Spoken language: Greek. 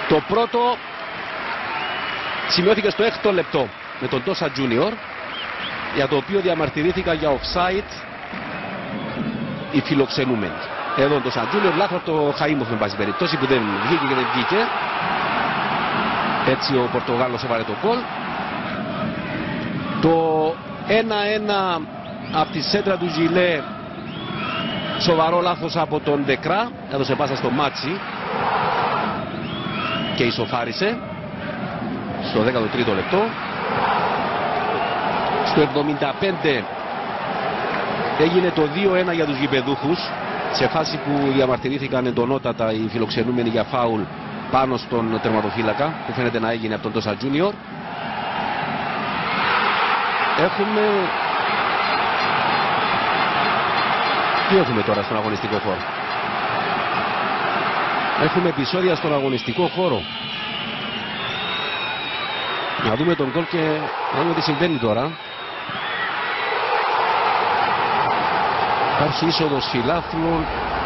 Το πρώτο σημειώθηκε στο 6ο λεπτό με τον Τόσα Junior, για το οποίο διαμαρτυρήθηκαν για offside οι φιλοξενούμενοι. Εδώ τον Τόσα Junior, λάθος από το Χαΐμοφ με πάση περιπτώσει, που δεν βγήκε και δεν βγήκε. Έτσι ο Πορτογάλος έβαλε το γκολ. Το 1-1 από τη σέντρα του Ζιλέ, σοβαρό λάθος από τον Ντεκρά, έδωσε πάσα στο Μάτσι και ισοφάρισε στο 13ο λεπτό. Στο 75 έγινε το 2-1 για τους γηπεδούχους, σε φάση που διαμαρτυρήθηκαν εντονότατα οι φιλοξενούμενοι για φάουλ πάνω στον τερματοφύλακα, που φαίνεται να έγινε από τον Τόσα Junior. Έχουμε... Τι έχουμε τώρα στον αγωνιστικό χώρο? Έχουμε επεισόδια στον αγωνιστικό χώρο. Να δούμε τον γκολ και να δούμε τι συμβαίνει τώρα. Υπάρχει είσοδος φιλάθλων.